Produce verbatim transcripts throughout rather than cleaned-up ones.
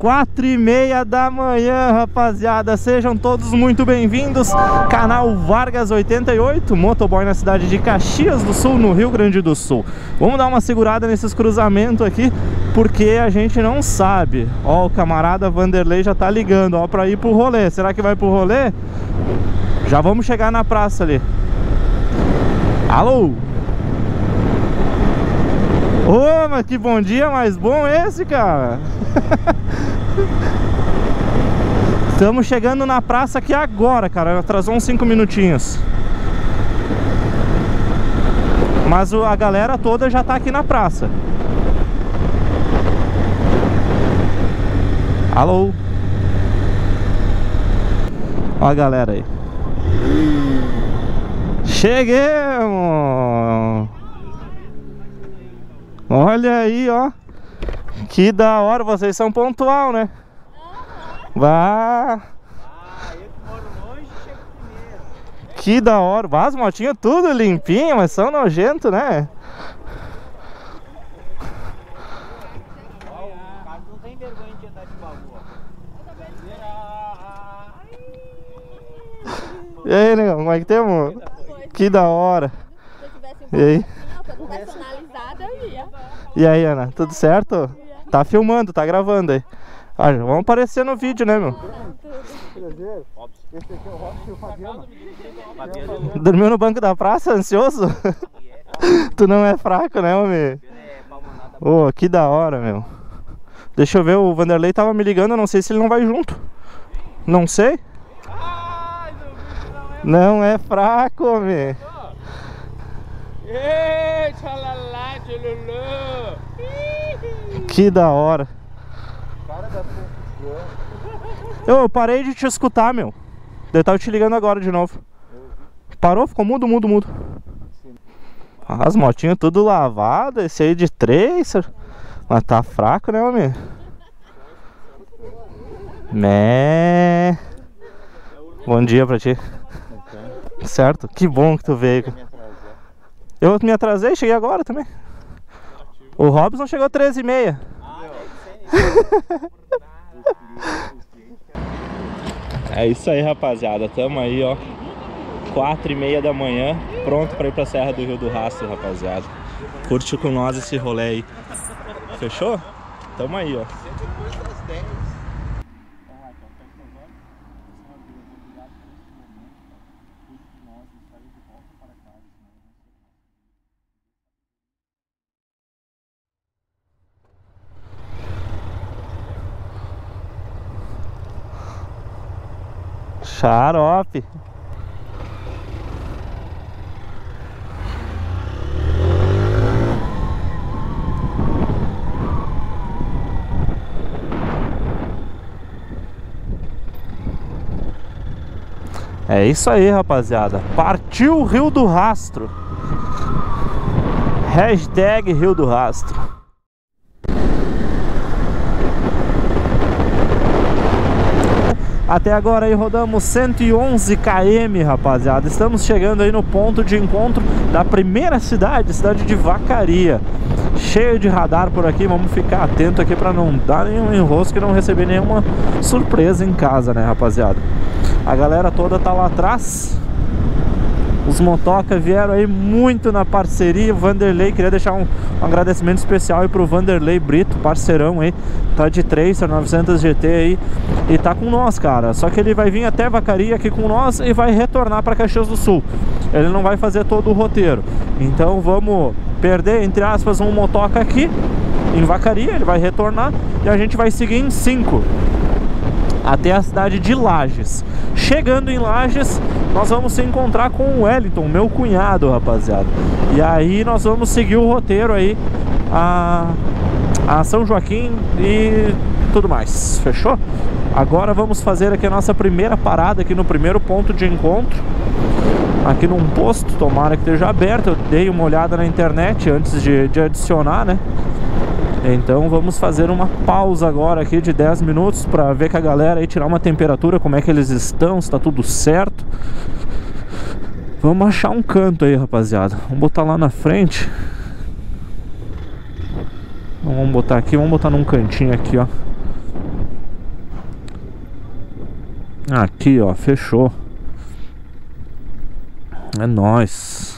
Quatro e meia da manhã, rapaziada. Sejam todos muito bem-vindos. Canal Vargas oitenta e oito, motoboy na cidade de Caxias do Sul, no Rio Grande do Sul. Vamos dar uma segurada nesses cruzamentos aqui, porque a gente não sabe. Ó, o camarada Vanderlei já tá ligando, ó, pra ir pro rolê. Será que vai pro rolê? Já vamos chegar na praça ali. Alô? Ô, oh, mas que bom dia mais bom esse, cara. Estamos chegando na praça aqui agora, cara. Atrasou uns cinco minutinhos. Mas a galera toda já tá aqui na praça. Alô? Ó a galera aí. Cheguemos! Olha aí, ó. Que da hora, vocês são pontual, né? Vá. Ah, eu que moro longe, chego primeiro. Que da hora. Vá, as motinhas tudo limpinhas, mas são nojentos, né? Não tem vergonha de andar de baú, ó. E aí, negão, como é que temos? Que da hora. E aí? E aí, Ana, tudo certo? Tá filmando, tá gravando aí. Ah, vamos aparecer no vídeo, né, meu? Dormiu no banco da praça, ansioso? Tu não é fraco, né, homem? Ô, oh, que da hora, meu. Deixa eu ver, o Vanderlei tava me ligando, eu não sei se ele não vai junto. Não sei. Não é fraco, homem. Que da hora. Eu parei de te escutar, meu. Eu tava te ligando agora de novo. Parou? Ficou mudo, mudo, mudo. As motinhas tudo lavadas. Esse aí de três. Mas tá fraco, né, homem? Né. Bom dia pra ti. Certo? Que bom que tu veio. Eu me atrasei, cheguei agora também. O Robson chegou treze e meia. É isso aí, rapaziada. Tamo aí, ó. Quatro e meia da manhã, pronto pra ir pra Serra do Rio do Rastro, rapaziada. Curte com nós esse rolê aí. Fechou? Tamo aí, ó. Xarope. É isso aí, rapaziada. Partiu o Rio do Rastro. Hashtag Rio do Rastro. Até agora aí rodamos cento e onze quilômetros, rapaziada. Estamos chegando aí no ponto de encontro da primeira cidade, cidade de Vacaria. Cheio de radar por aqui, vamos ficar atento aqui para não dar nenhum enrosco e não receber nenhuma surpresa em casa, né, rapaziada? A galera toda tá lá atrás. Os motoca vieram aí muito na parceria. O Vanderlei, queria deixar um, um agradecimento especial aí pro Vanderlei Brito, parceirão aí. Tá de Tracer novecentos G T aí e tá com nós, cara. Só que ele vai vir até Vacaria aqui com nós e vai retornar para Caxias do Sul. Ele não vai fazer todo o roteiro. Então vamos perder, entre aspas, um motoca aqui em Vacaria. Ele vai retornar e a gente vai seguir em cinco até a cidade de Lages. Chegando em Lages, nós vamos se encontrar com o Wellington, meu cunhado, rapaziada. E aí nós vamos seguir o roteiro aí a, a São Joaquim e tudo mais. Fechou? Agora vamos fazer aqui a nossa primeira parada aqui no primeiro ponto de encontro. Aqui num posto, tomara que esteja aberto. Eu dei uma olhada na internet antes de, de adicionar, né? Então vamos fazer uma pausa agora aqui de dez minutos para ver com a galera aí, tirar uma temperatura, como é que eles estão, se tá tudo certo. Vamos achar um canto aí, rapaziada. Vamos botar lá na frente. Vamos botar aqui, vamos botar num cantinho aqui, ó. Aqui, ó, fechou. É nóis.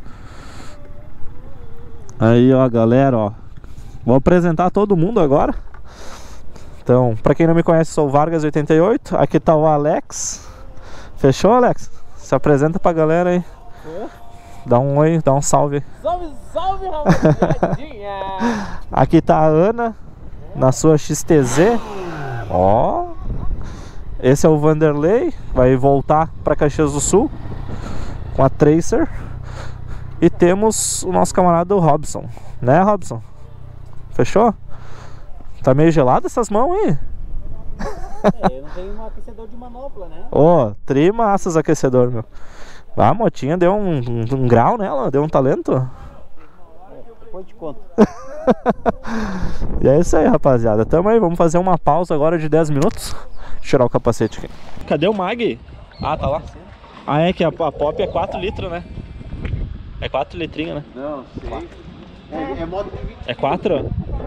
Aí, ó, galera, ó. Vou apresentar todo mundo agora. Então, pra quem não me conhece, sou o Vargas oitenta e oito. Aqui tá o Alex. Fechou, Alex? Se apresenta pra galera aí. É? Dá um oi, dá um salve. Salve, salve, rapaziadinha! Aqui tá a Ana, na sua X T Z. Ó. Esse é o Vanderlei. Vai voltar pra Caxias do Sul com a Tracer. E temos o nosso camarada o Robson. Né, Robson? Fechou? Tá meio gelado essas mãos aí? É, eu não tenho um aquecedor de manopla, né? Ô, oh, tri massas aquecedor, meu. Ah, a motinha deu um, um, um grau nela, deu um talento. É, depois te conto. E é isso aí, rapaziada. Tamo aí, vamos fazer uma pausa agora de dez minutos. Deixa eu tirar o capacete aqui. Cadê o Mag? Ah, tá lá. Ah, é que a, a Pop é quatro litros, né? É quatro litrinhos, né? Não, sei. É, é modo de vinte. É quatro?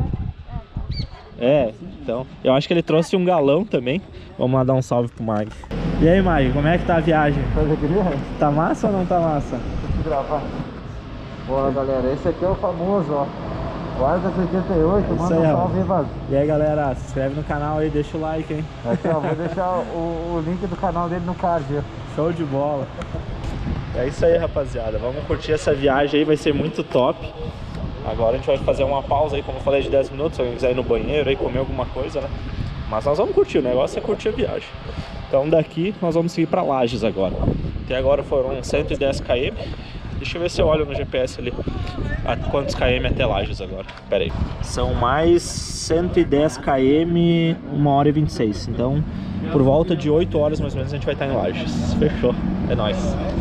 É, então. Eu acho que ele trouxe um galão também. Vamos lá dar um salve pro Mag. E aí, Mag, como é que tá a viagem? Tá massa ou não tá massa? Deixa eu gravar. Boa, galera, esse aqui é o famoso, ó. Vargas oitenta e oito, É manda aí, um salve aí, Vargas. E aí, galera, se inscreve no canal aí, deixa o like, hein? Aqui, ó, vou deixar o, o link do canal dele no card. Ó. Show de bola. É isso aí, rapaziada. Vamos curtir essa viagem aí, vai ser muito top. Agora a gente vai fazer uma pausa aí, como eu falei, de dez minutos. Se alguém quiser ir no banheiro aí, comer alguma coisa, né? Mas nós vamos curtir, o negócio é curtir a viagem. Então daqui nós vamos seguir pra Lages agora. Até agora foram cento e dez quilômetros. Deixa eu ver se eu olho no G P S ali a quantos km até Lages agora. Pera aí. São mais cento e dez quilômetros, uma hora e vinte e seis. Então, por volta de oito horas mais ou menos a gente vai estar em Lages. Fechou. É nóis.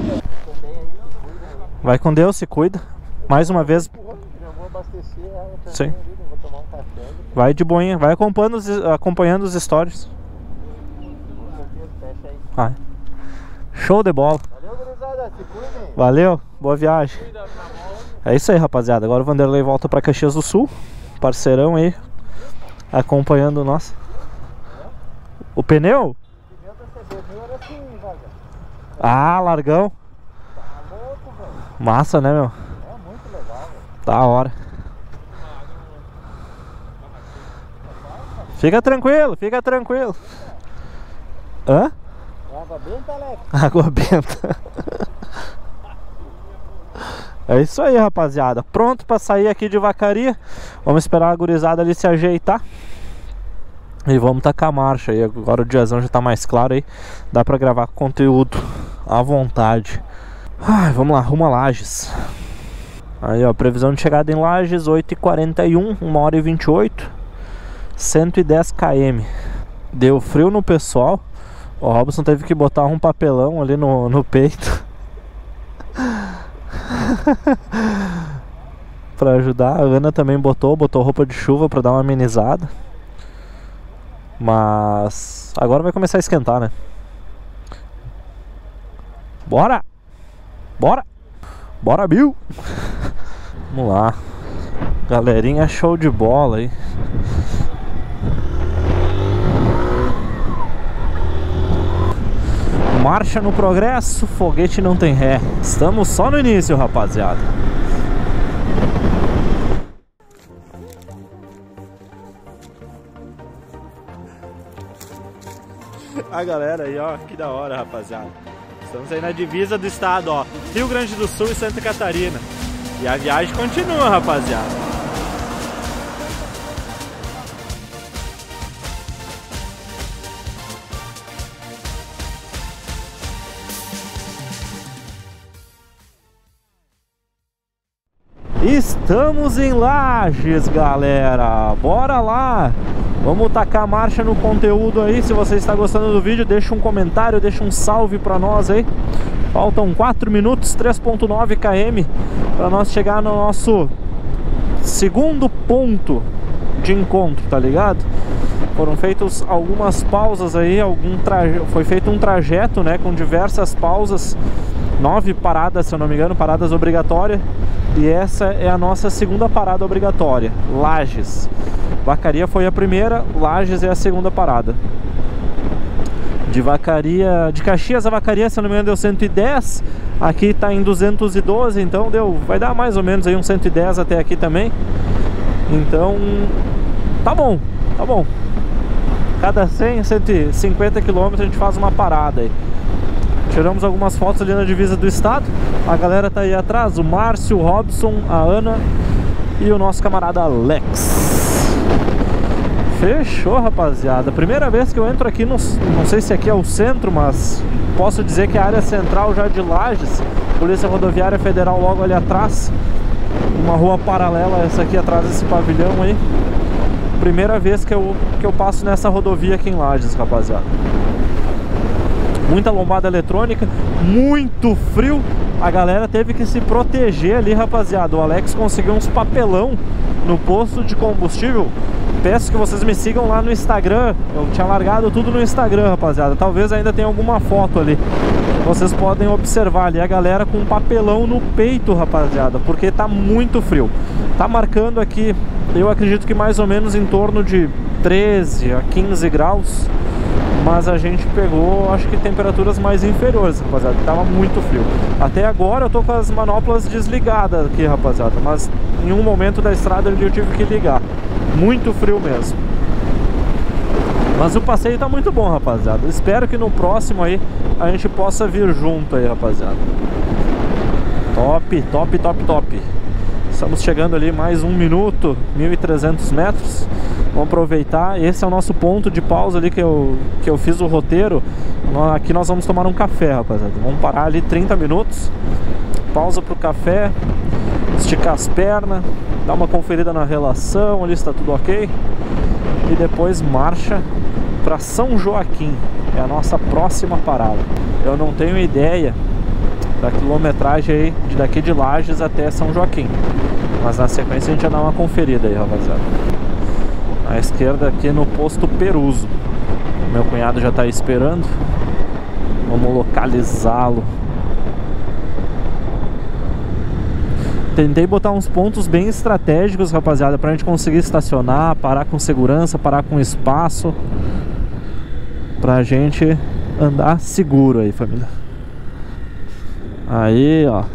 Vai com Deus, se cuida. Mais uma vez. Já vou abastecer ela também. Sim. Ali, vou tomar um café. Vai de boinha, vai acompanhando os, acompanhando os stories. Vai. Show de bola. Valeu, gurizada, se cuidem. Valeu, boa viagem. É isso aí, rapaziada. Agora o Vanderlei volta pra Caxias do Sul. Parceirão aí, acompanhando nós. O pneu? O pneu da C B era assim, Vargas. Ah, largão. Tá louco, velho. Massa, né, meu? É muito legal, velho. Da hora. Fica tranquilo, fica tranquilo. Hã? Água benta, Alex? Água benta. É isso aí, rapaziada. Pronto pra sair aqui de Vacaria. Vamos esperar a gurizada ali se ajeitar. E vamos tacar a marcha aí. Agora o diazão já tá mais claro aí. Dá pra gravar conteúdo à vontade. Ai, vamos lá, rumo a Lages. Aí, ó, previsão de chegada em Lages, oito e quarenta e um, uma hora e vinte e oito. cento e dez quilômetros. Deu frio no pessoal. O Robson teve que botar um papelão ali no, no peito pra ajudar. A Ana também botou, botou roupa de chuva pra dar uma amenizada. Mas agora vai começar a esquentar, né? Bora! Bora! Bora, Bill! Vamos lá. Galerinha, show de bola aí. Marcha no progresso, foguete não tem ré. Estamos só no início, rapaziada. A galera aí, ó, que da hora, rapaziada. Estamos aí na divisa do estado, ó, Rio Grande do Sul e Santa Catarina. E a viagem continua, rapaziada. Estamos em Lages, galera. Bora lá. Vamos tacar a marcha no conteúdo aí. Se você está gostando do vídeo, deixa um comentário, deixa um salve pra nós aí. Faltam quatro minutos, três ponto nove quilômetros para nós chegar no nosso segundo ponto de encontro, tá ligado? Foram feitas algumas pausas aí, algum traje... foi feito um trajeto, né, com diversas pausas. Nove paradas, se eu não me engano, paradas obrigatórias. E essa é a nossa segunda parada obrigatória, Lages. Vacaria foi a primeira, Lages é a segunda parada. De Vacaria, de Caxias a Vacaria, se eu não me engano, deu cento e dez. Aqui tá em duzentos e doze, então deu, vai dar mais ou menos aí uns cento e dez até aqui também. Então, tá bom, tá bom. Cada cem, cento e cinquenta quilômetros a gente faz uma parada aí. Tiramos algumas fotos ali na divisa do estado. A galera tá aí atrás, o Márcio, o Robson, a Ana e o nosso camarada Alex. Fechou, rapaziada. Primeira vez que eu entro aqui, no, não sei se aqui é o centro, mas posso dizer que é a área central já de Lages. Polícia Rodoviária Federal logo ali atrás. Uma rua paralela a essa aqui atrás desse pavilhão aí. Primeira vez que eu, que eu passo nessa rodovia aqui em Lages, rapaziada. Muita lombada eletrônica, muito frio. A galera teve que se proteger ali, rapaziada. O Alex conseguiu uns papelão no posto de combustível. Peço que vocês me sigam lá no Instagram. Eu tinha largado tudo no Instagram, rapaziada. Talvez ainda tenha alguma foto ali. Vocês podem observar ali a galera com um papelão no peito, rapaziada, porque tá muito frio. Tá marcando aqui, eu acredito que mais ou menos em torno de treze a quinze graus. Mas a gente pegou, acho que temperaturas mais inferiores, rapaziada. Tava muito frio. Até agora eu tô com as manoplas desligadas aqui, rapaziada. Mas em um momento da estrada eu tive que ligar. Muito frio mesmo. Mas o passeio tá muito bom, rapaziada. Espero que no próximo aí a gente possa vir junto aí, rapaziada. Top, top, top, top. Estamos chegando ali mais um minuto, mil e trezentos metros. Vamos aproveitar. Esse é o nosso ponto de pausa ali que eu, que eu fiz o roteiro. Aqui nós vamos tomar um café, rapaziada. Vamos parar ali trinta minutos. Pausa pro café. Esticar as pernas. Dar uma conferida na relação, ali está tudo ok. E depois marcha para São Joaquim. É a nossa próxima parada. Eu não tenho ideia da quilometragem aí de daqui de Lages até São Joaquim, mas na sequência a gente já dá uma conferida aí, rapaziada. À esquerda aqui no posto Peruso. Meu cunhado já está esperando. Vamos localizá-lo. Tentei botar uns pontos bem estratégicos, rapaziada, pra gente conseguir estacionar, parar com segurança, parar com espaço, pra gente andar seguro aí, família. Aí, ó.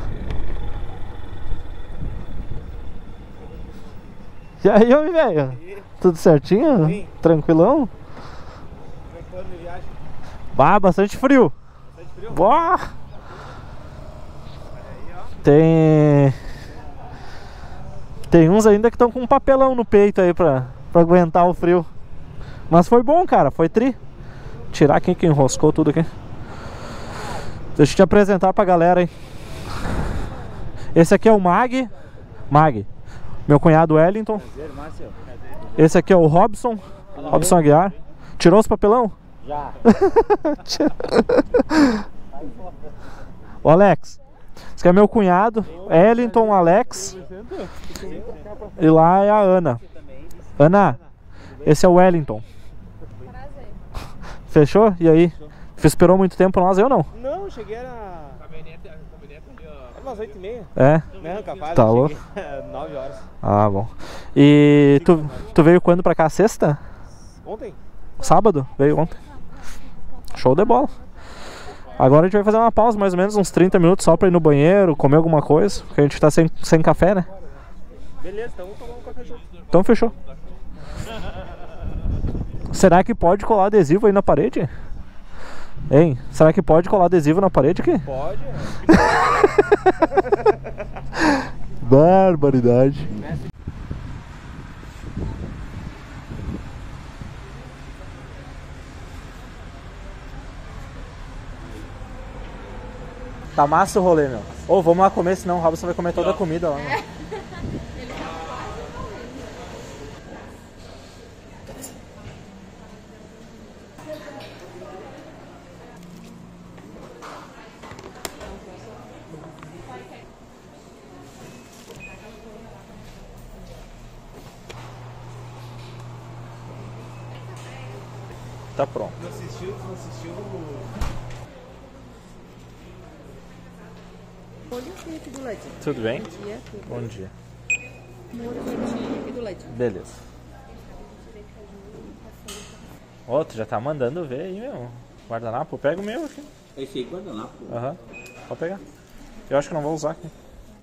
E aí, homem velho? Tudo certinho? Sim. Tranquilão? Bah, bastante frio. Bastante frio? Boa! Tem... Tem uns ainda que estão com um papelão no peito aí pra, pra aguentar o frio. Mas foi bom, cara, foi tri. Tirar quem que enroscou tudo aqui. Deixa eu te apresentar pra galera aí. Esse aqui é o Mag. Mag. Meu cunhado Wellington. Prazer, Márcio. Esse aqui é o Robson. Olá, Robson meu. Aguiar. Tirou os papelão? Já. O Alex. Esse aqui é meu cunhado, Wellington, Alex. E lá é a Ana. Ana, esse é o Wellington. Fechou? E aí? Você esperou muito tempo pra nós? Eu não. Não, cheguei na... Caminhonete ali, ó. Era umas oito e meia. É? Não, capaz. Tá louco? nove horas. Ah, bom. E tu, tu veio quando pra cá? Sexta? Ontem. Sábado? Veio ontem. Show de bola. Agora a gente vai fazer uma pausa, mais ou menos uns trinta minutos só pra ir no banheiro, comer alguma coisa, porque a gente tá sem, sem café, né? Beleza, então vamos tomar um café junto. Então fechou. Será que pode colar adesivo aí na parede? Hein? Será que pode colar adesivo na parede aqui? Pode. Barbaridade. Tá massa o rolê, meu. Ô, oh, vamos lá comer, senão o Robson vai comer toda a comida lá, meu. Tá pronto. Não assistiu, não assistiu. Molho aqui do ladinho. Tudo bem? Bom dia. Tudo Bom dia. Molho quentinho aqui do ladinho. Beleza. Ó, tu já tá mandando ver aí, meu. Guardanapo? Pega o meu aqui. Esse aí guardanapo. Aham, uhum. Pode pegar. Eu acho que não vou usar aqui.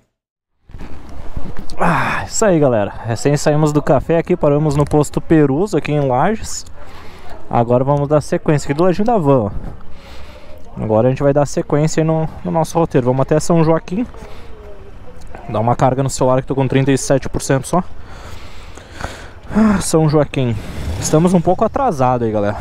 Ah, isso aí, galera. Recém saímos do café aqui, paramos no posto Perus aqui em Lages. Agora vamos dar sequência aqui do ladinho da van, ó. Agora a gente vai dar sequência aí no, no nosso roteiro. Vamos até São Joaquim. Dar uma carga no celular que tô com trinta e sete por cento só. Ah, São Joaquim. Estamos um pouco atrasados aí, galera.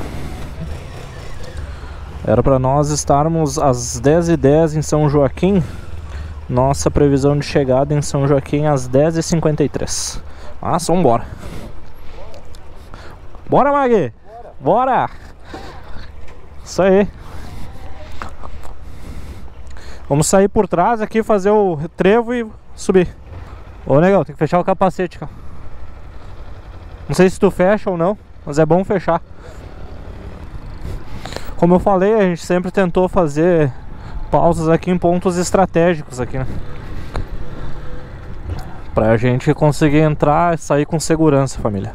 Era pra nós estarmos às dez e dez em São Joaquim. Nossa previsão de chegada em São Joaquim às dez e cinquenta e três. Ah, só vambora. Bora, Magui! Bora! Isso aí. Vamos sair por trás aqui, fazer o trevo e subir. Ô, negão, tem que fechar o capacete, cara. Não sei se tu fecha ou não, mas é bom fechar. Como eu falei, a gente sempre tentou fazer pausas aqui em pontos estratégicos aqui, né? Pra gente conseguir entrar e sair com segurança, família.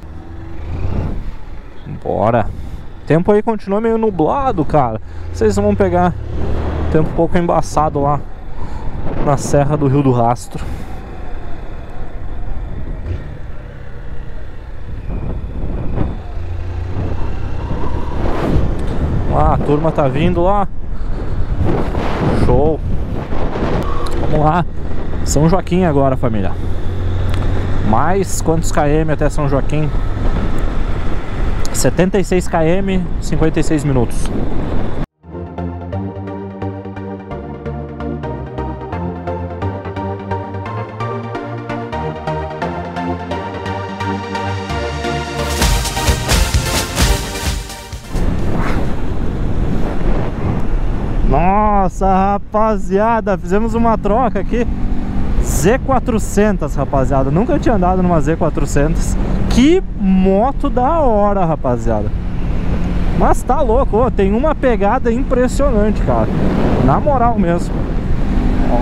Bora. O tempo aí continua meio nublado, cara. Vocês vão pegar tempo um pouco embaçado lá na Serra do Rio do Rastro. Ah, a turma tá vindo lá. Show. Vamos lá. São Joaquim agora, família. Mais quantos km até São Joaquim? setenta e seis quilômetros, cinquenta e seis minutos. Nossa, rapaziada, fizemos uma troca aqui. Z quatrocentos, rapaziada. Nunca tinha andado numa Z quatrocentos. Que moto da hora, rapaziada. Mas tá louco, ó, tem uma pegada impressionante, cara. Na moral mesmo. Ó.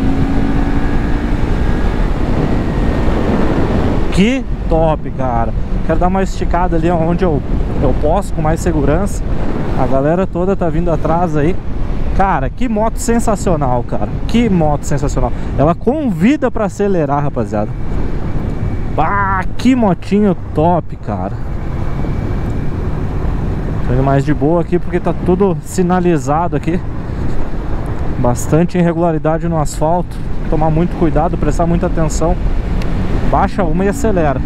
Que top, cara. Quero dar uma esticada ali onde eu, eu posso, com mais segurança. A galera toda tá vindo atrás aí. Cara, que moto sensacional, cara. Que moto sensacional. Ela convida pra acelerar, rapaziada. Ah, que motinho top, cara. Tô indo mais de boa aqui porque tá tudo sinalizado aqui. Bastante irregularidade no asfalto. Tomar muito cuidado, prestar muita atenção. Baixa uma e acelera.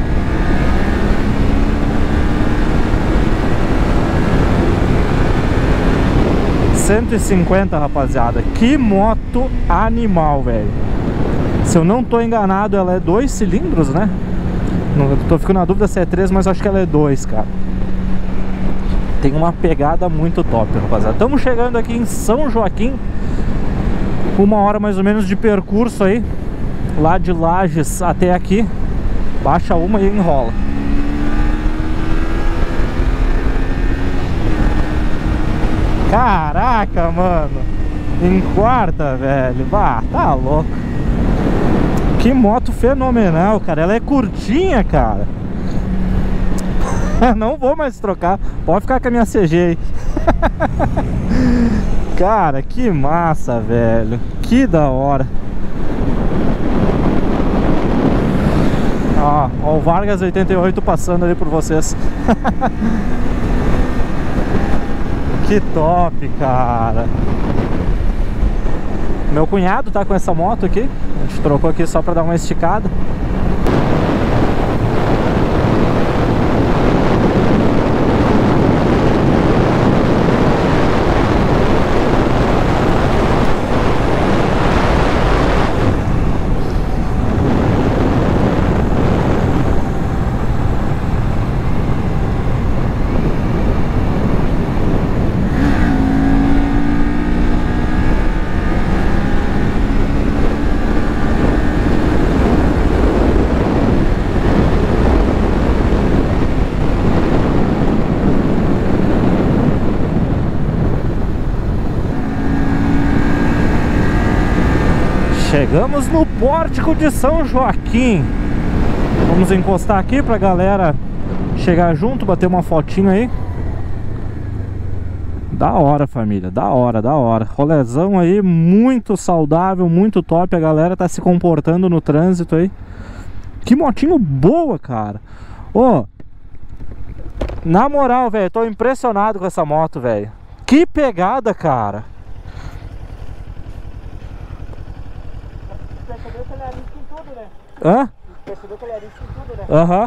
cento e cinquenta, rapaziada. Que moto animal, velho. Se eu não tô enganado, ela é dois cilindros, né? Não, tô ficando na dúvida se é três, mas acho que ela é dois, cara. Tem uma pegada muito top, rapaziada. Estamos chegando aqui em São Joaquim. Uma hora mais ou menos de percurso aí. Lá de Lages até aqui. Baixa uma e enrola. Caraca, mano. Em quarta, velho. Bah, tá louco. Que moto fenomenal, cara. Ela é curtinha, cara. Não vou mais trocar. Pode ficar com a minha C G aí. Cara, que massa, velho. Que da hora. Ó, ó o Vargas oitenta e oito passando ali por vocês. Que top, cara. Meu cunhado tá com essa moto aqui. A gente trocou aqui só pra dar uma esticada. Chegamos no pórtico de São Joaquim. Vamos encostar aqui pra galera chegar junto, bater uma fotinho aí. Da hora, família, da hora, da hora. Rolezão aí, muito saudável, muito top. A galera tá se comportando no trânsito aí. Que motinho boa, cara. Ô, na moral, velho, tô impressionado com essa moto, velho. Que pegada, cara. Percebeu que ele arisca em tudo, né? Hã? Percebeu que ele arisca em tudo, né? Aham.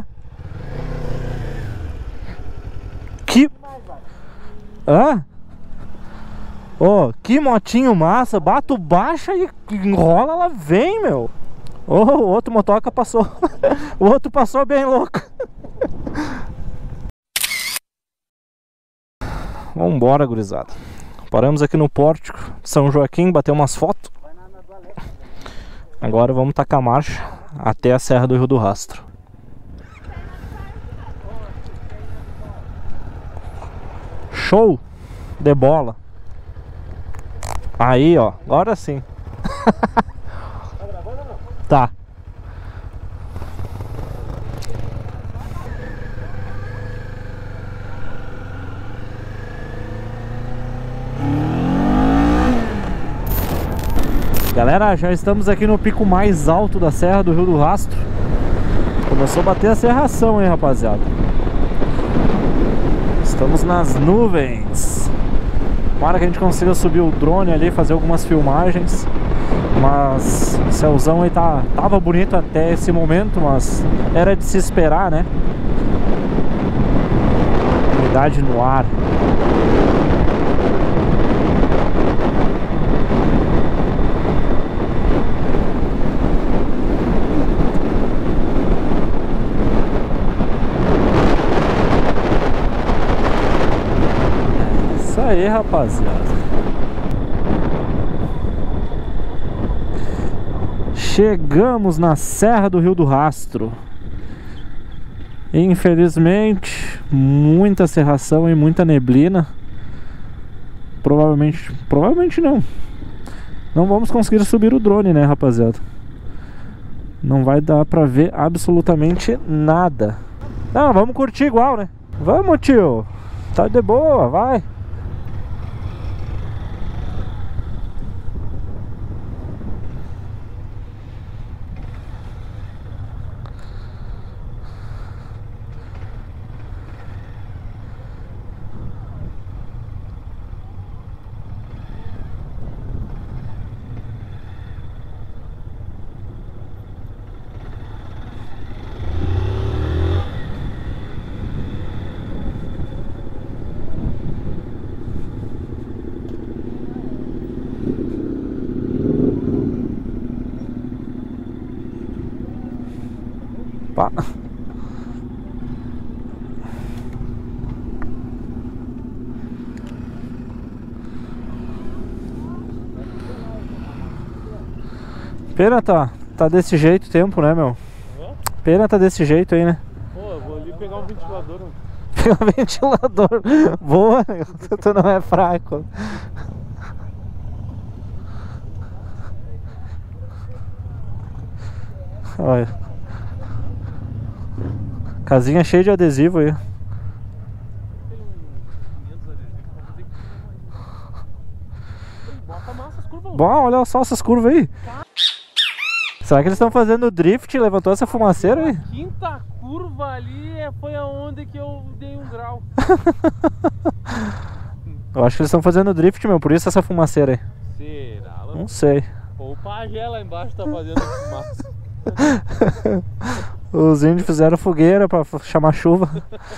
Que... Hã? Ô, que motinho massa. Bato baixa e enrola, ela vem, meu. Ô, o outro motoca passou. O outro passou bem louco. Vambora, gurizada. Paramos aqui no pórtico de São Joaquim, bater umas fotos. Agora vamos tacar a marcha até a Serra do Rio do Rastro. Show de bola. Aí, ó, agora sim. Tá. Galera, já estamos aqui no pico mais alto da Serra do Rio do Rastro. Começou a bater a serração, hein, rapaziada. Estamos nas nuvens. Tomara que a gente consiga subir o drone ali, fazer algumas filmagens. Mas o céuzão aí tá, tava bonito até esse momento, mas era de se esperar, né? Umidade no ar. Isso aí, rapaziada. Chegamos na Serra do Rio do Rastro. Infelizmente, muita serração e muita neblina. Provavelmente, provavelmente não. Não vamos conseguir subir o drone, né, rapaziada? Não vai dar pra ver absolutamente nada. Não, vamos curtir igual, né? Vamos, tio. Tá de boa, vai. Pá. Pena tá, tá desse jeito o tempo, né, meu? Pena tá desse jeito aí, né? Pô, eu vou ali pegar um ventilador. Pegar um ventilador. Boa, tu não é fraco. Olha. Casinha cheia de adesivo aí. Bom, olha só essas curvas aí. Será que eles estão fazendo drift? Levantou essa fumaceira aí? A quinta curva ali foi aonde que eu dei um grau. Eu acho que eles estão fazendo drift, meu, por isso essa fumaceira aí. Será? Não sei. Ou o pajé lá embaixo tá fazendo fumaça. Os índios fizeram fogueira pra chamar chuva.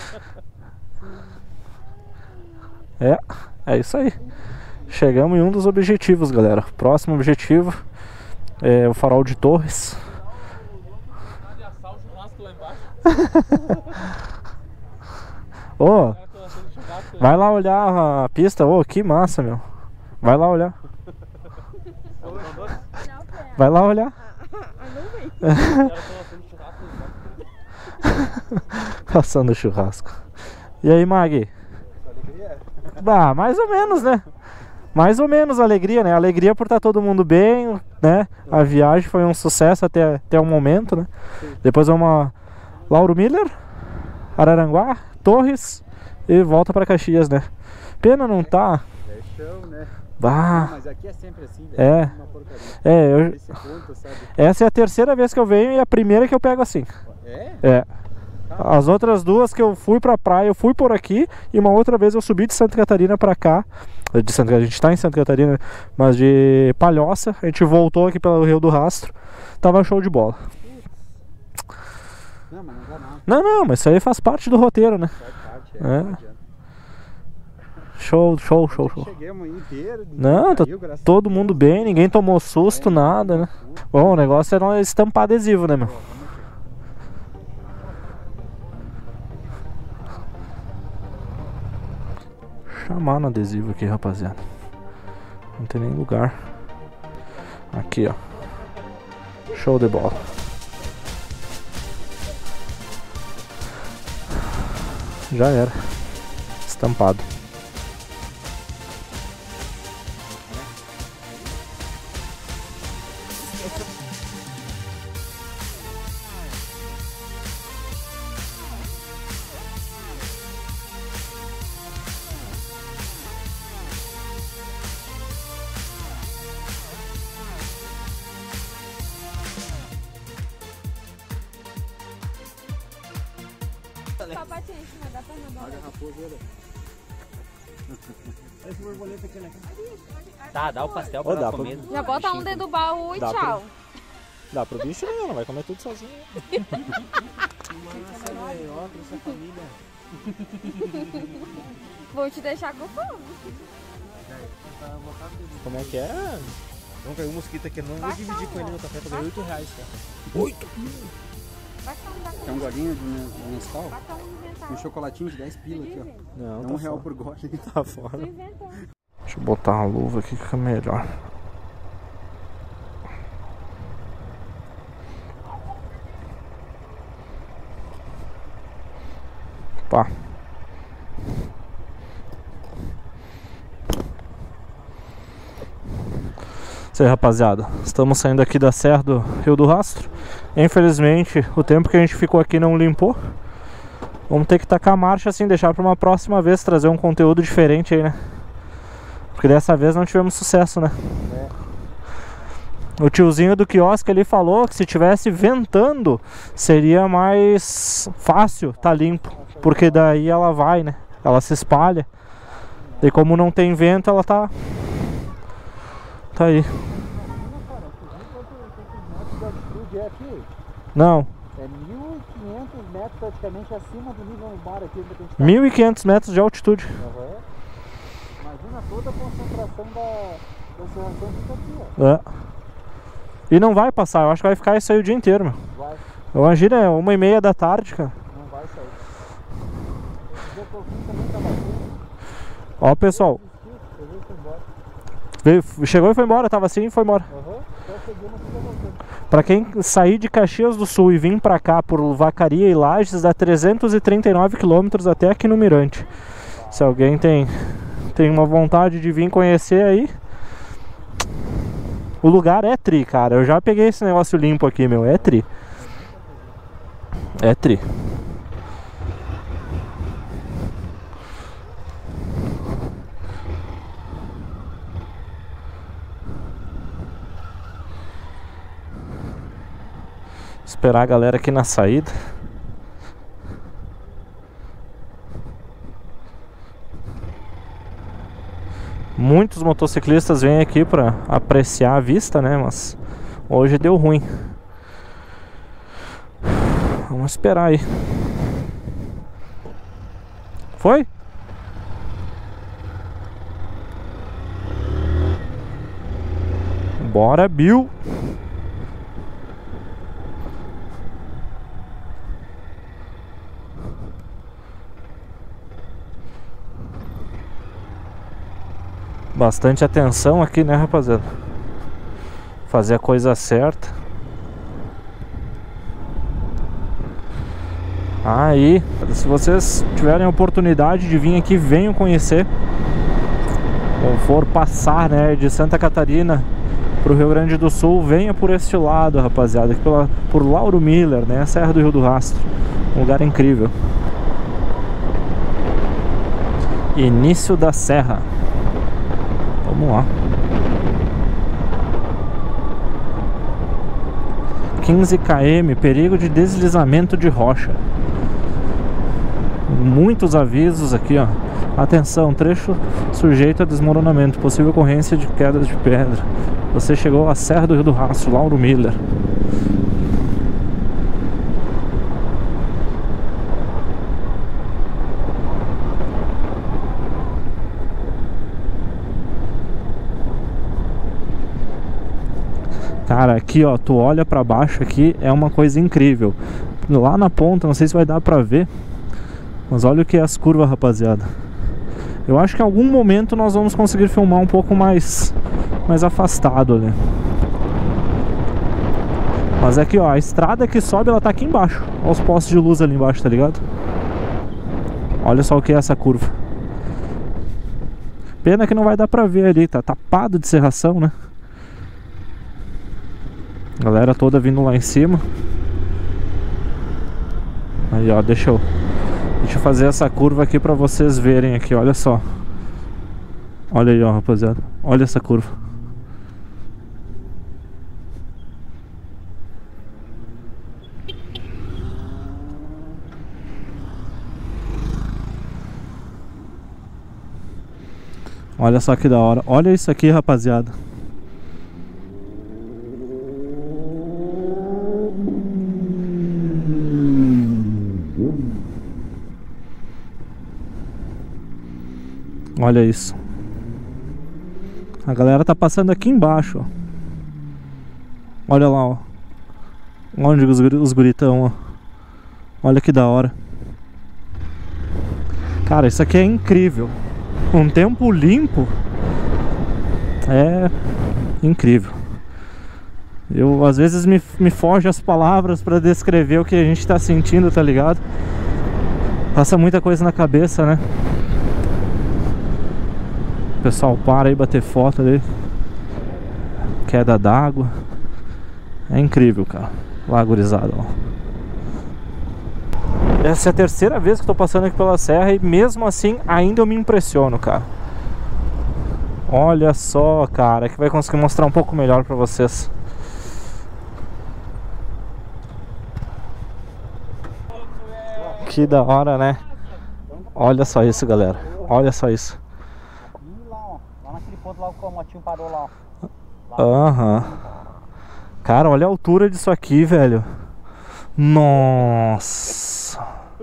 É, é isso aí. Chegamos em um dos objetivos, galera. Próximo objetivo é o farol de Torres. Ô, oh, vai lá olhar a pista. Ô, oh, que massa, meu. Vai lá olhar. Vai lá olhar. Passando churrasco. E aí, Mag? Bah, mais ou menos, né? Mais ou menos alegria, né? Alegria por estar todo mundo bem, né? A viagem foi um sucesso até, até o momento, né? Depois vamos a Lauro Miller, Araranguá, Torres e volta pra Caxias, né? Pena não tá. É chão, né? Bah. Mas aqui é sempre assim, velho. É. Uma porcaria. É, eu, Esse ponto, sabe? essa é a terceira vez que eu venho e a primeira que eu pego assim. É? É. As outras duas que eu fui pra praia, eu fui por aqui, e uma outra vez eu subi de Santa Catarina pra cá. De Santa, a gente tá em Santa Catarina, mas de Palhoça, a gente voltou aqui pelo Rio do Rastro. Tava show de bola. Não, mas não dá nada. Não, não, mas isso aí faz parte do roteiro, né? Faz parte, É. é. Não adianta. Show, show, show, show. Cheguei a manhã inteira. Não, tá caiu, graças todo mundo bem, ninguém tomou susto, nada, né? Bom, o negócio é não estampar adesivo, né, meu? Chamar no adesivo aqui, rapaziada. Não tem nem lugar. Aqui, ó. Show de bola. Já era. Estampado. Papatinho, mas dá pra mandar. Esse borboleta aqui, né? Tá, dá o pastel Ô, pra dá ela pra- comer. Já bota um dentro do baú e Dá pra- tchau. Dá pro bicho não, não vai comer tudo sozinho. Vou te deixar com fome. Como é que é? Não caiu um mosquito aqui, não vou dividir com ele no café, paguei oito reais, cara. Oito? Vai ficar um Quer um golinho de ne- de Nescau? Vai ficar um inventado. Um chocolatinho de dez pila aqui, ó. Não, É tá um real fora. por gole. Tá fora. Tô inventando. Deixa eu botar uma luva aqui que fica melhor. Pá. Isso aí, rapaziada. Estamos saindo aqui da Serra do Rio do Rastro. Infelizmente, o tempo que a gente ficou aqui não limpou. Vamos ter que tacar a marcha assim, deixar para uma próxima vez, trazer um conteúdo diferente aí, né? Porque dessa vez não tivemos sucesso, né? O tiozinho do quiosque ali falou que se tivesse ventando seria mais fácil tá limpo, porque daí ela vai, né? Ela se espalha. E como não tem vento, ela tá tá aí. De aqui Não, é mil e quinhentos metros praticamente acima do nível do mar aqui onde a gente tá. mil e quinhentos metros de altitude. Aham. Imagina toda a concentração da concentração disso aqui, ó. É. E não vai passar, eu acho que vai ficar isso aí o dia inteiro, meu. Vai, Imagina, é uma e meia da tarde, cara. não vai sair. Esse dia que eu fui também tava assim, Ó, pessoal, eu vi foi embora. veio, chegou e foi embora, tava assim e foi embora. Aham, só cheguei no fim da volta. Pra quem sair de Caxias do Sul e vir pra cá por Vacaria e Lages, dá trezentos e trinta e nove quilômetros até aqui no Mirante. Se alguém tem, tem uma vontade de vir conhecer aí, o lugar é tri, cara. Eu já peguei esse negócio limpo aqui, meu. É tri. É tri. Esperar a galera aqui na saída. Muitos motociclistas vêm aqui para apreciar a vista, né? Mas hoje deu ruim. Vamos esperar aí. Foi? Bora, Bill. Bastante atenção aqui, né, rapaziada? Fazer a coisa certa. Aí, se vocês tiverem a oportunidade de vir aqui, venham conhecer. Ou for passar, né, de Santa Catarina pro Rio Grande do Sul, venha por este lado, rapaziada, aqui pela, por Lauro Miller, né, Serra do Rio do Rastro. Um lugar incrível. Início da serra. Vamos lá. quinze quilômetros, perigo de deslizamento de rocha. Muitos avisos aqui, ó. Atenção, trecho sujeito a desmoronamento, possível ocorrência de queda de pedra. Você chegou à Serra do Rio do Rastro, Lauro Miller. Cara, aqui ó, tu olha pra baixo aqui, é uma coisa incrível. Lá na ponta, não sei se vai dar pra ver, mas olha o que é as curvas, rapaziada. Eu acho que em algum momento nós vamos conseguir filmar um pouco mais, mais afastado ali. Mas aqui ó, a estrada que sobe, ela tá aqui embaixo. Olha os postes de luz ali embaixo, tá ligado? Olha só o que é essa curva. Pena que não vai dar pra ver ali, tá tapado de serração, né? Galera toda vindo lá em cima. Aí ó, deixa eu Deixa eu fazer essa curva aqui pra vocês verem aqui, olha só. Olha aí ó, rapaziada. Olha essa curva. Olha só que da hora. Olha isso aqui, rapaziada. Olha isso. A galera tá passando aqui embaixo, ó. Olha lá, ó. Onde os, os guritão, ó. Olha que da hora. Cara, isso aqui é incrível. Um tempo limpo é incrível. Eu às vezes me, me foge as palavras pra descrever o que a gente tá sentindo, tá ligado? Passa muita coisa na cabeça, né? O pessoal para aí bater foto ali. Queda d'água. É incrível, cara. Lá, gurizada, ó. Essa é a terceira vez que eu tô passando aqui pela serra e mesmo assim ainda eu me impressiono, cara. Olha só, cara, que vai conseguir mostrar um pouco melhor pra vocês. Que da hora, né? Olha só isso, galera. Olha só isso. Lá naquele ponto lá que o motinho parou lá. Aham. Uhum. Cara, olha a altura disso aqui, velho. Nossa.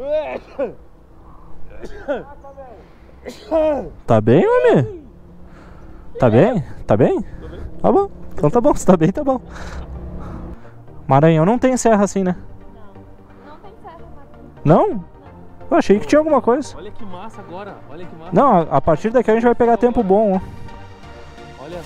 Tá bem, homem? Tá bem? Tá bem? Tá bom. Então tá bom, se tá bem, tá bom. Maranhão não tem serra assim, né? Não, não tem serra, Maranhão. Não? Eu achei que tinha alguma coisa. Olha que massa agora, olha que massa. Não, a partir daqui a gente vai pegar tempo bom, ó. Olha.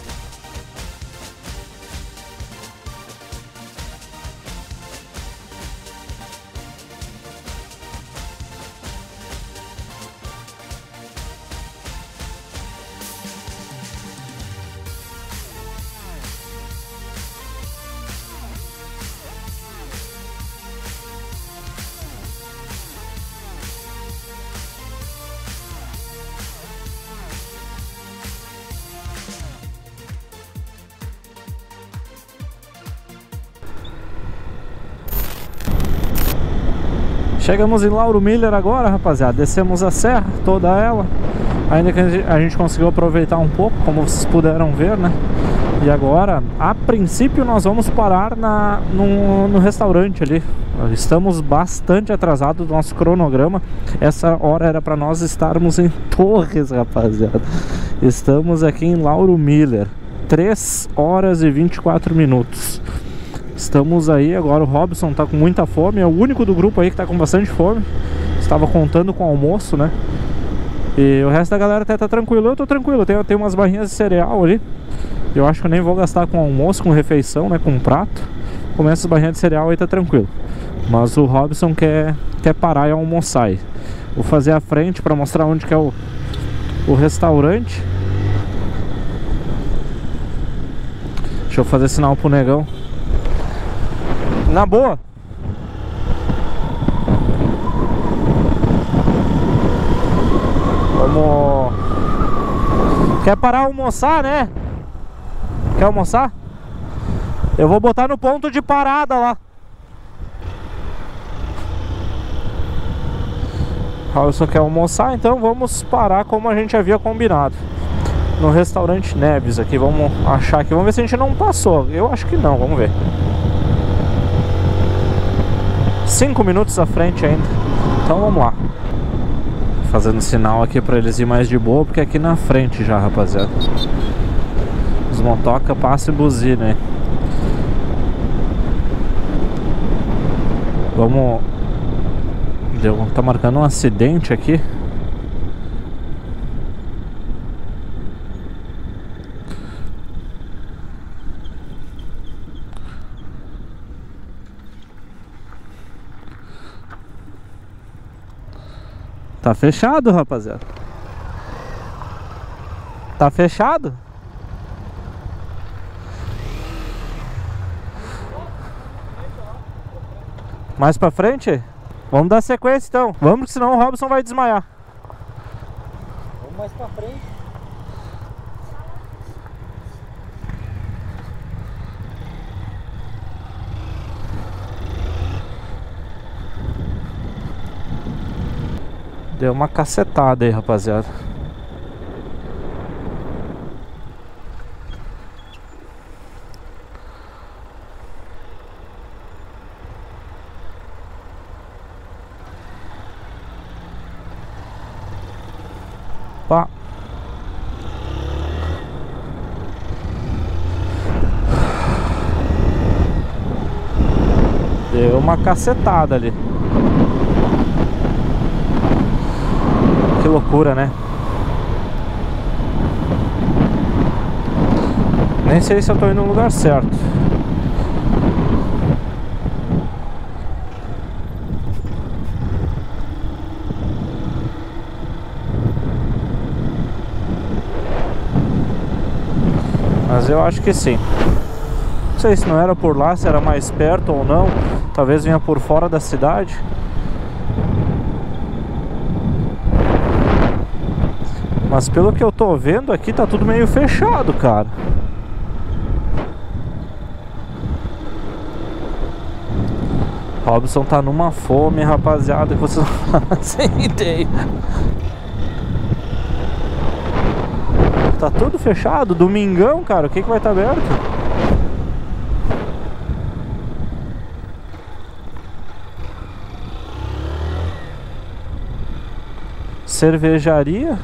Chegamos em Lauro Miller agora, rapaziada. Descemos a serra, toda ela. Ainda que a gente conseguiu aproveitar um pouco, como vocês puderam ver, né? E agora, a princípio, nós vamos parar na, no, no restaurante ali. Estamos bastante atrasados do nosso cronograma. Essa hora era para nós estarmos em Torres, rapaziada. Estamos aqui em Lauro Miller. três horas e vinte e quatro minutos. Estamos aí agora, o Robson tá com muita fome. É o único do grupo aí que tá com bastante fome. Estava contando com o almoço, né? E o resto da galera até tá tranquilo. Eu tô tranquilo, tenho, tenho umas barrinhas de cereal ali. Eu acho que eu nem vou gastar com almoço, com refeição, né? Com prato. Comer essas barrinhas de cereal aí tá tranquilo. Mas o Robson quer, quer parar e almoçar aí. Vou fazer a frente pra mostrar onde que é o, o restaurante. Deixa eu fazer sinal pro negão. Na boa. Vamos Quer parar almoçar, né? Quer almoçar? Eu vou botar no ponto de parada lá. Robson quer almoçar, então vamos parar como a gente havia combinado. No restaurante Neves aqui, vamos achar aqui. Vamos ver se a gente não passou. Eu acho que não, vamos ver. Cinco minutos à frente ainda. Então vamos lá. Fazendo sinal aqui pra eles ir mais de boa, porque é aqui na frente já, rapaziada. Os motoca passam e buzina aí. Vamos... Deu... Tá marcando um acidente aqui. Tá fechado, rapaziada. Tá fechado? Mais pra frente? Vamos dar sequência então. Vamos, que senão o Robson vai desmaiar. Vamos mais pra frente. Deu uma cacetada aí, rapaziada. Pá. Deu uma cacetada ali. Que loucura, né? Nem sei se eu tô indo no lugar certo. Mas eu acho que sim. Não sei se não era por lá, se era mais perto ou não. Talvez vinha por fora da cidade. Mas pelo que eu tô vendo aqui, tá tudo meio fechado, cara. Robson tá numa fome, rapaziada, que vocês não fazem ideia. Tá tudo fechado, domingão, cara, o que que vai estar aberto? Cervejaria?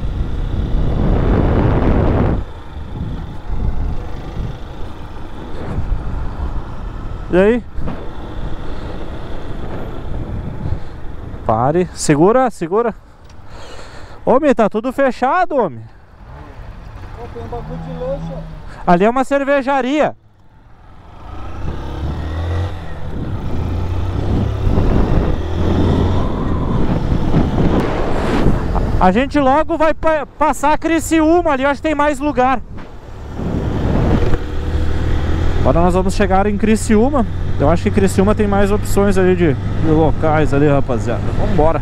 E aí? Pare, segura, segura. Homem, tá tudo fechado, homem. Pô, tem um bagulho de lanche. Ali é uma cervejaria. A gente logo vai pa passar a Criciúma ali, eu acho que tem mais lugar. Agora nós vamos chegar em Criciúma. Eu acho que Criciúma tem mais opções ali de, de locais ali, rapaziada. Vamos embora.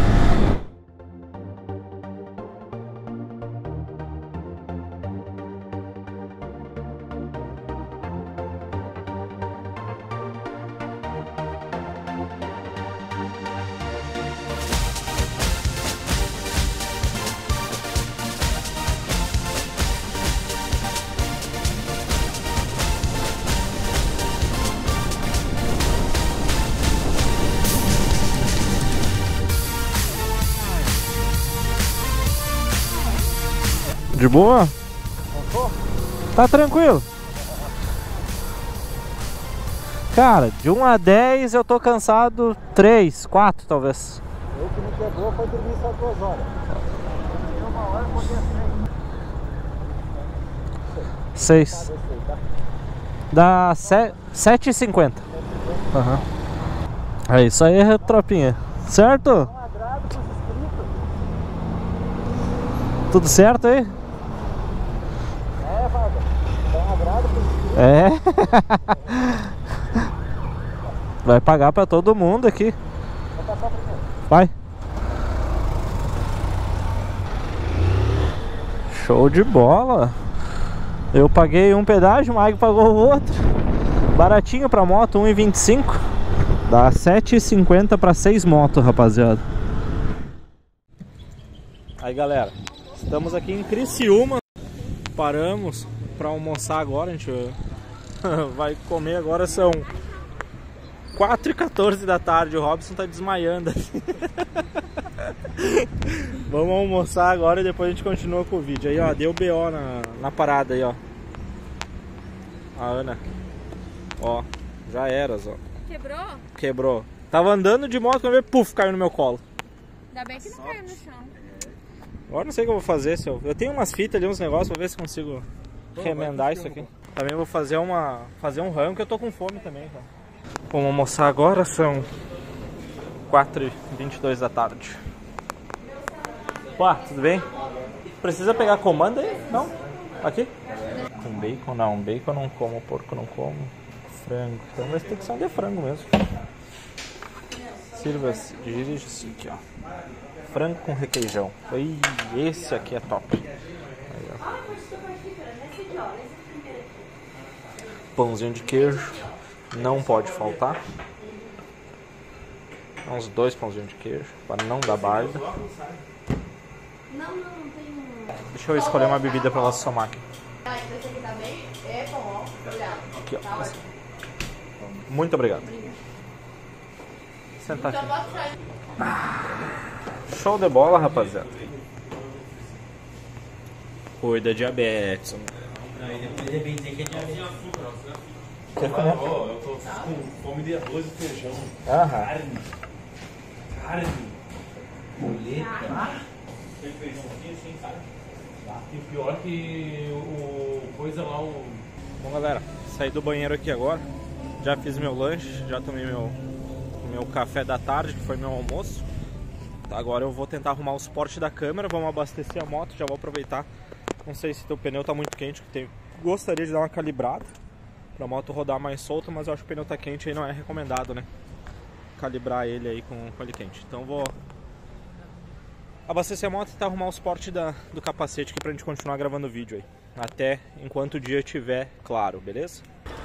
De boa? Tá tranquilo. Cara, de um a dez eu tô cansado três, quatro talvez. Eu que me quebrou foi dormir só duas horas. Deu uma hora, eu botei seis. seis. Dá sete e cinquenta. Uhum. É isso aí, tropinha. Certo? Um agrado pros inscritos. Tudo certo aí? É, Vaga. Dá um agrado pros inscritos. É. Vai pagar pra todo mundo aqui. Vou passar primeiro. Vai. Show de bola. Eu paguei um pedágio, o Mike pagou o outro. Baratinho pra moto, um e vinte e cinco. Dá sete e cinquenta para seis motos, rapaziada. Aí, galera, estamos aqui em Criciúma. Paramos para almoçar agora. A gente vai comer agora, são quatro e quatorze da tarde. O Robson tá desmaiando. Vamos almoçar agora e depois a gente continua com o vídeo. Aí, ó, deu B O na, na parada aí, ó. A Ana. Ó, já era, ó. Quebrou? Quebrou. Tava andando de moto, quando veio, puf, caiu no meu colo. Ainda bem que não caiu no chão. Agora não sei o que eu vou fazer. Se eu... eu tenho umas fitas ali, uns negócios, vou ver se consigo remendar isso aqui. Também vou fazer uma fazer um rango, que eu tô com fome também, cara. Vamos almoçar agora, são quatro e vinte e dois da tarde. Pô, tudo bem? Precisa pegar comanda aí? Não? Aqui? Com bacon não, bacon eu não como, porco eu não como. Frango, então vai ter que ser um de frango mesmo. Sirva-se, dirige assim aqui, ó. Frango com requeijão. Ih, esse aqui é top. Aí, ó. Pãozinho de queijo, não pode faltar. Uns dois pãozinhos de queijo, para não dar barda. Deixa eu escolher uma bebida para ela somar aqui. Aqui, ó. Muito obrigado. Sentar aqui. Show de bola, rapaziada. Cuida, diabetes. De repente que é diabetes. Quer comer? Eu tô com fome de arroz e feijão. Aham. Carne. Carne. Boleta. Tem feijãozinho assim, sabe? E o pior que o coisa lá, o... Bom, galera, saí do banheiro aqui agora. Já fiz meu lanche, já tomei meu, meu café da tarde, que foi meu almoço. Agora eu vou tentar arrumar o suporte da câmera, vamos abastecer a moto, já vou aproveitar. Não sei se teu pneu tá muito quente, que tem... gostaria de dar uma calibrada pra moto rodar mais solta, mas eu acho que o pneu tá quente aí, não é recomendado, né? Calibrar ele aí com, com ele quente. Então vou abastecer a moto e tentar arrumar o suporte da, do capacete aqui pra gente continuar gravando o vídeo aí. Até enquanto o dia estiver claro, beleza?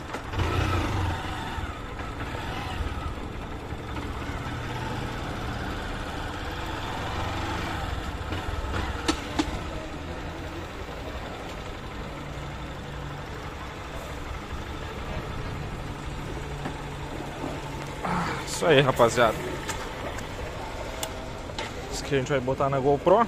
Isso aí, rapaziada. Isso que a gente vai botar na GoPro.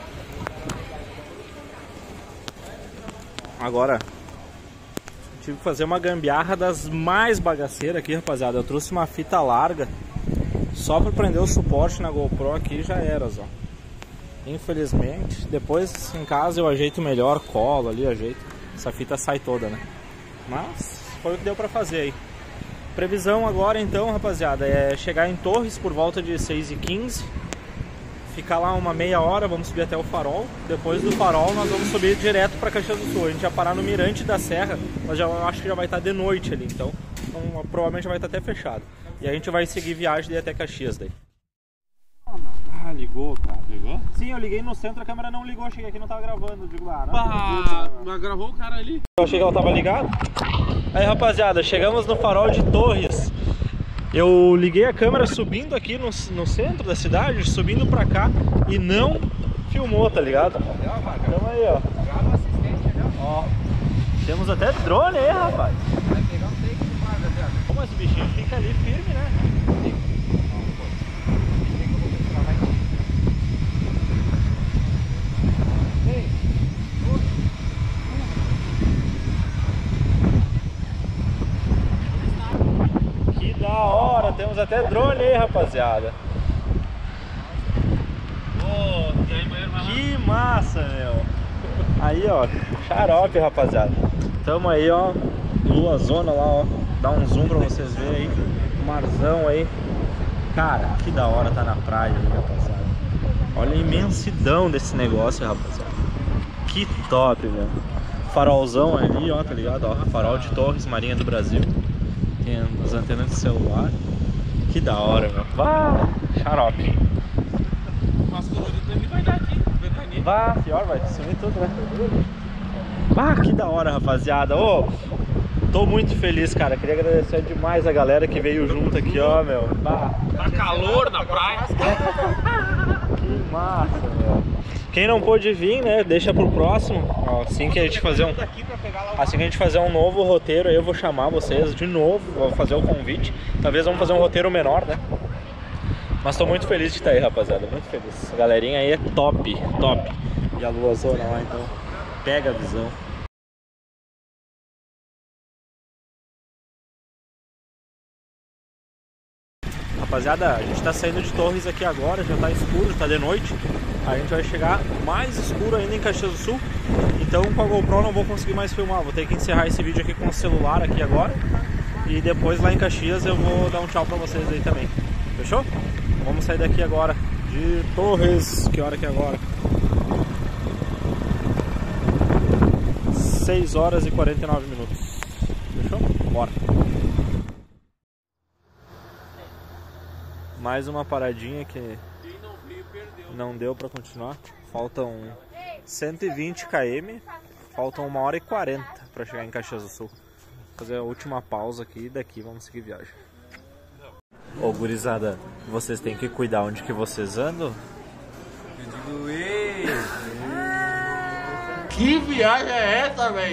Agora tive que fazer uma gambiarra das mais bagaceiras aqui, rapaziada. Eu trouxe uma fita larga só para prender o suporte na GoPro aqui, já era, ó. Infelizmente, depois em casa eu ajeito melhor, colo ali, ajeito. Essa fita sai toda, né? Mas foi o que deu para fazer aí. Previsão agora então, rapaziada, é chegar em Torres por volta de seis e quinze. Ficar lá uma meia hora, vamos subir até o Farol. Depois do Farol nós vamos subir direto para Caxias do Sul. A gente vai parar no Mirante da Serra, mas já acho que já vai estar de noite ali, então, então provavelmente vai estar até fechado. E a gente vai seguir viagem daí até Caxias daí. Ah, ligou, cara. Ligou? Sim, eu liguei no centro, a câmera não ligou, cheguei aqui e não tava gravando. Eu digo, ah, não, Pá, mas gravou o cara ali. eu achei que ela tava ligada. Aí, rapaziada, chegamos no Farol de Torres. Eu liguei a câmera subindo aqui no, no centro da cidade, subindo pra cá, e não filmou, tá ligado? Tamo aí, ó. Ó, temos até drone aí, rapaz. Vai pegar um take de mar, velho. Como esse bichinho fica ali firme, né? Que da hora, temos até drone aí, rapaziada. Oh, e aí, banheiro vai lá? Que massa, meu. Aí, ó, xarope, rapaziada. Tamo aí, ó, lua zona lá, ó. Dá um zoom pra vocês verem aí. Marzão aí. Cara, que da hora tá na praia ali, rapaziada. Olha a imensidão desse negócio, rapaziada. Que top, velho. Farolzão ali, ó, tá ligado? Ó, farol de Torres, Marinha do Brasil. Tem as antenas de celular. Que da hora, meu. Vá, xarope. Mas colorido também vai dar aqui. Vai cair. Vá, pior, vai sumir tudo, né? Ah, que da hora, rapaziada. Ô, tô muito feliz, cara. Queria agradecer demais a galera que veio junto aqui, ó, meu. Bah. Tá calor na praia. Que massa, meu. Quem não pôde vir, né, deixa pro próximo. Ó, assim que a gente fazer um Assim que a gente fazer um novo roteiro, aí eu vou chamar vocês de novo, vou fazer o convite. Talvez vamos fazer um roteiro menor, né? Mas tô muito feliz de estar aí, rapaziada, muito feliz. A galerinha aí é top, top. E a luazona lá, então pega a visão. Rapaziada, a gente tá saindo de Torres aqui agora, já tá escuro, tá de noite. A gente vai chegar mais escuro ainda em Caxias do Sul. Então com a GoPro não vou conseguir mais filmar, vou ter que encerrar esse vídeo aqui com o celular aqui agora. E depois lá em Caxias eu vou dar um tchau pra vocês aí também. Fechou? Vamos sair daqui agora de Torres. Que hora que é agora? seis horas e quarenta e nove minutos. Fechou? Bora! Mais uma paradinha que não deu pra continuar. Faltam cento e vinte quilômetros. Faltam uma hora e quarenta pra chegar em Caxias do Sul. Vou fazer a última pausa aqui e daqui vamos seguir viagem. Ô gurizada, vocês têm que cuidar onde que vocês andam? Eu digo, ei! Que viagem é essa, velho?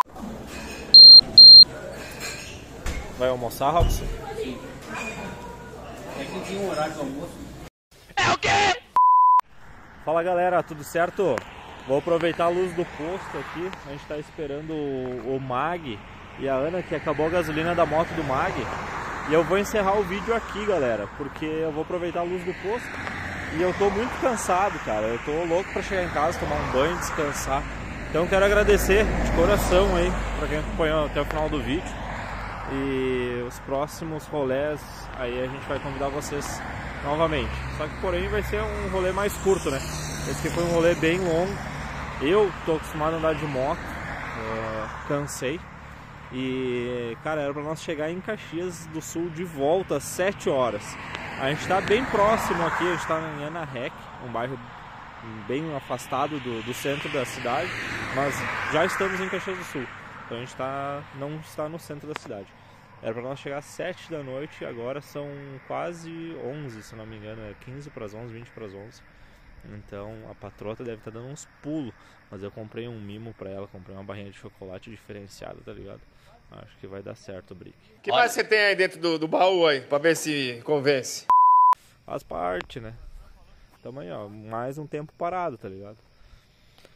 Vai almoçar, Robson? Sim. É que tinha um horário do almoço. É o quê? Fala galera, tudo certo? Vou aproveitar a luz do posto aqui. A gente tá esperando o, o Mag e a Ana, que acabou a gasolina da moto do Mag. E eu vou encerrar o vídeo aqui, galera, porque eu vou aproveitar a luz do posto. E eu tô muito cansado, cara. Eu tô louco pra chegar em casa, tomar um banho, descansar. Então quero agradecer de coração aí pra quem acompanhou até o final do vídeo. E os próximos rolés aí a gente vai convidar vocês novamente. Só que porém vai ser um rolê mais curto, né? Esse aqui foi um rolê bem longo. Eu tô acostumado a andar de moto, é, cansei. E, cara, era pra nós chegar em Caxias do Sul de volta às sete horas. A gente tá bem próximo aqui, a gente tá em Ana Rec, um bairro bem afastado do, do centro da cidade. Mas já estamos em Caxias do Sul, então a gente tá, não está no centro da cidade. Era pra nós chegar às sete da noite e agora são quase onze, se não me engano, é quinze para as onze, vinte para as onze. Então a patrota deve estar dando uns pulos, mas eu comprei um mimo pra ela, comprei uma barrinha de chocolate diferenciada, tá ligado? Acho que vai dar certo o Brick. O que mais você tem aí dentro do, do baú aí, pra ver se convence? Faz parte, né? Tamo aí, ó, mais um tempo parado, tá ligado?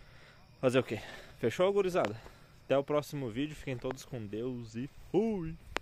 Fazer o quê? Fechou, gurizada? Até o próximo vídeo, fiquem todos com Deus e fui!